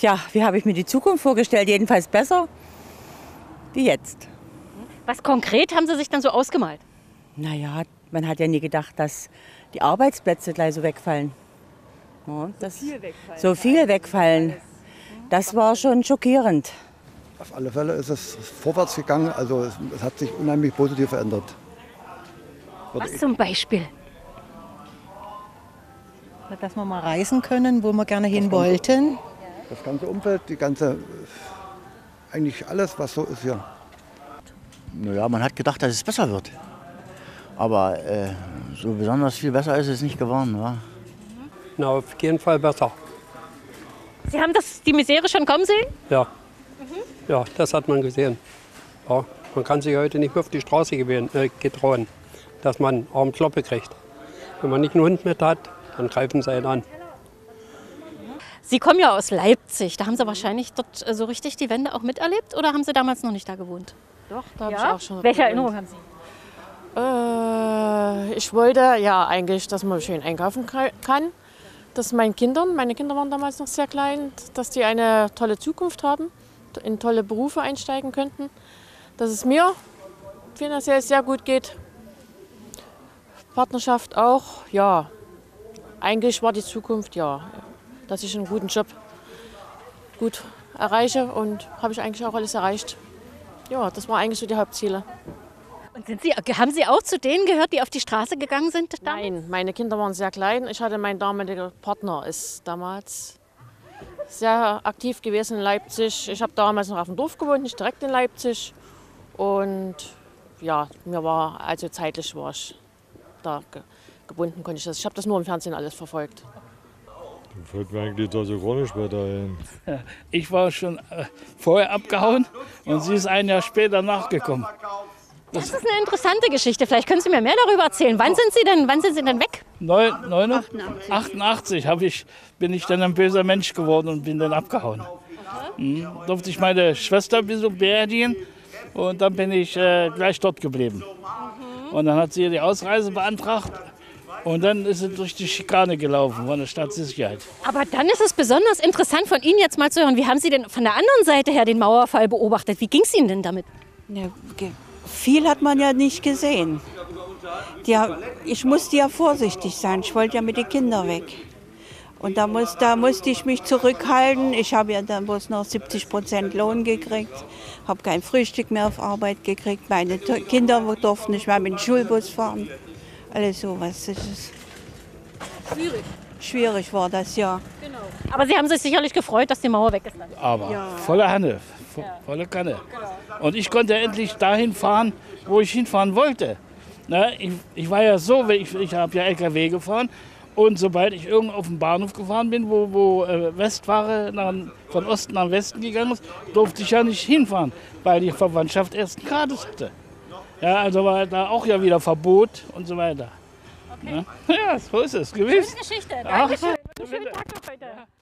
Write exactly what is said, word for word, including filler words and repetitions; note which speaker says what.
Speaker 1: Ja, wie habe ich mir die Zukunft vorgestellt? Jedenfalls besser wie jetzt.
Speaker 2: Was konkret haben Sie sich dann so ausgemalt?
Speaker 1: Naja, man hat ja nie gedacht, dass die Arbeitsplätze gleich so wegfallen. Ja, das, so viel wegfallen. So viel wegfallen. Das war schon schockierend.
Speaker 3: Auf alle Fälle ist es vorwärts gegangen, also es, es hat sich unheimlich positiv verändert.
Speaker 2: Was zum Beispiel?
Speaker 4: Dass wir mal reisen können, wo wir gerne hin wollten.
Speaker 3: Das ganze Umfeld, die ganze, eigentlich alles, was so ist hier.
Speaker 5: Naja, man hat gedacht, dass es besser wird. Aber äh, so besonders viel besser ist es nicht geworden. Wa?
Speaker 6: Na, auf jeden Fall besser.
Speaker 2: Sie haben das, die Misere schon kommen sehen?
Speaker 6: Ja. Mhm. Ja, das hat man gesehen. Ja, man kann sich heute nicht mehr auf die Straße gewählen, äh, getrauen, dass man Armkloppe kriegt. Wenn man nicht einen Hund mit hat, dann greifen sie ihn an.
Speaker 2: Sie kommen ja aus Leipzig. Da haben Sie wahrscheinlich dort so richtig die Wende auch miterlebt? Oder haben Sie damals noch nicht da gewohnt?
Speaker 7: Doch, da habe
Speaker 2: Ja?
Speaker 7: ich auch schon.
Speaker 2: Welche Erinnerung haben Sie?
Speaker 7: Äh, ich wollte ja eigentlich, dass man schön einkaufen kann. Dass meinen Kindern, meine Kinder waren damals noch sehr klein, dass die eine tolle Zukunft haben, in tolle Berufe einsteigen könnten. Dass es mir finanziell sehr gut geht. Partnerschaft auch, ja. Eigentlich war die Zukunft, ja, dass ich einen guten Job gut erreiche und habe ich eigentlich auch alles erreicht. Ja, das war eigentlich so die Hauptziele.
Speaker 2: Und sind Sie, haben Sie auch zu denen gehört, die auf die Straße gegangen sind? Damals?
Speaker 7: Nein, meine Kinder waren sehr klein. Ich hatte, mein damaliger Partner ist damals sehr aktiv gewesen in Leipzig. Ich habe damals noch auf dem Dorf gewohnt, nicht direkt in Leipzig. Und ja, mir war, also zeitlich war ich da ge gebunden, konnte ich das. Ich habe das nur im Fernsehen alles verfolgt.
Speaker 8: Da fällt mir eigentlich da so gar nicht mehr dahin.
Speaker 9: Ich war schon äh, vorher abgehauen und sie ist ein Jahr später nachgekommen.
Speaker 2: Das ist eine interessante Geschichte. Vielleicht können Sie mir mehr darüber erzählen. Wann sind Sie denn, wann sind Sie denn weg?
Speaker 9: neunundachtzig achtundachtzig hab ich, bin ich dann ein böser Mensch geworden und bin dann abgehauen. Mhm. Durfte ich meine Schwester ein bisschen beerdigen und dann bin ich äh, gleich dort geblieben. Mhm. Und dann hat sie die Ausreise beantragt und dann ist sie durch die Schikane gelaufen von der Staatssicherheit.
Speaker 2: Aber dann ist es besonders interessant von Ihnen jetzt mal zu hören. Wie haben Sie denn von der anderen Seite her den Mauerfall beobachtet? Wie ging es Ihnen denn damit?
Speaker 10: Ja, viel hat man ja nicht gesehen. Ja, ich musste ja vorsichtig sein. Ich wollte ja mit den Kindern weg. Und da, muss, da musste ich mich zurückhalten. Ich habe ja dann bloß noch siebzig Prozent Lohn gekriegt, habe kein Frühstück mehr auf Arbeit gekriegt. Meine Kinder durften nicht mehr mit dem Schulbus fahren. Alles sowas. Das ist
Speaker 2: schwierig.
Speaker 10: Schwierig war das, ja.
Speaker 2: Genau. Aber Sie haben sich sicherlich gefreut, dass die Mauer weg ist.
Speaker 9: Aber
Speaker 2: ja.
Speaker 9: volle Hanne, vo volle Kanne. Genau. Und ich konnte endlich dahin fahren, wo ich hinfahren wollte. Na, ich, ich war ja so, ich, ich habe ja L K W gefahren. Und sobald ich irgendwo auf den Bahnhof gefahren bin, wo, wo äh, Westware nach, von Osten nach Westen gegangen ist, durfte ich ja nicht hinfahren, weil die Verwandtschaft ersten Grades hatte. Ja, also war da auch ja wieder Verbot und so weiter. Okay. Ja, ja, so ist es gewesen.
Speaker 2: Schöne Geschichte. Dankeschön. Schönen Tag noch heute.